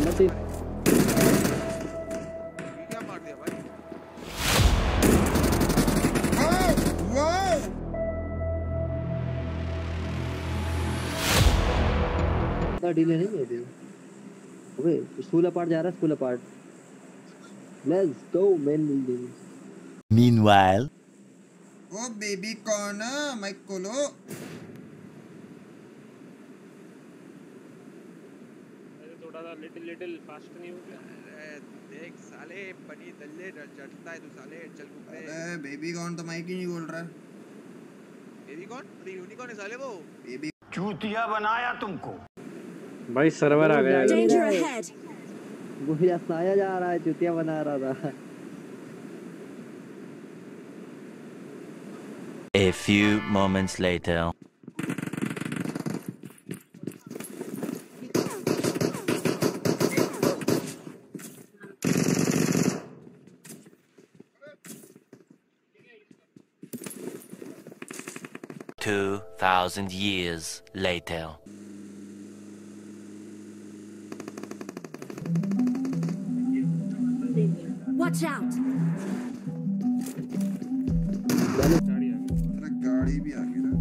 Number 3 क्या मार दिया भाई? इतना डिले नहीं है अभी। अबे स्कूल अपार्ट जा रहा है, school apart. Let's go main building. Meanwhile, oh baby कौन माइक खोलो। थोड़ा सा लिटिल फास्ट नहीं हो गया? अरे देख साले बनी दल्ले चढ़ता है तू साले चल घूमने। अरे बेबी कौन तो माइक ही नहीं बोल रहा। बेबी कौन? अरे यूनिकॉर्न है साले वो। बेबी चूतिया बनाया तुमको। भाई सर्वर आ गया। Danger ahead. वो साया जा रहा है, चुतिया बना रहा था। a few moments later. $2,000 years later. Watch out. अरे गाड़ी भी आ गई ना।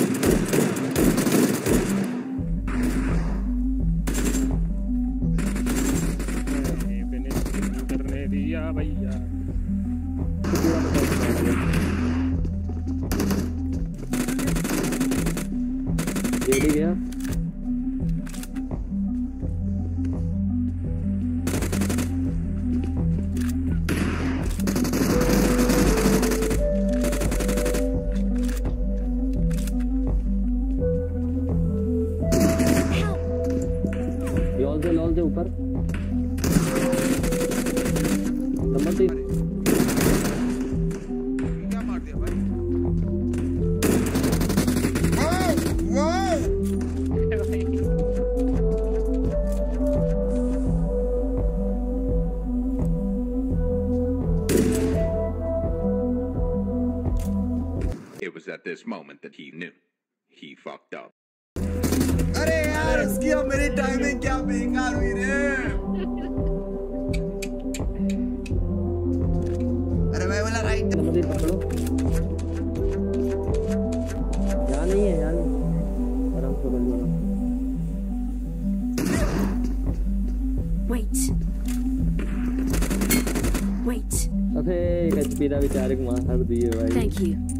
करने दिया भैया। रेडी गया। लॉल से ऊपर नंबर 3 क्या मार दिया भाई? It was at this moment that he knew. He fucked up. अरे यार इसकी अब मेरी टाइमिंग क्या बेकार हुई रे। अरे मैं बोला राइट नंबर 3 पकड़ो। यहाँ नहीं है, यहाँ नहीं। आराम से बंद करो। Wait. अबे एक HP बेचारे को मार दिए भाई। Thank you.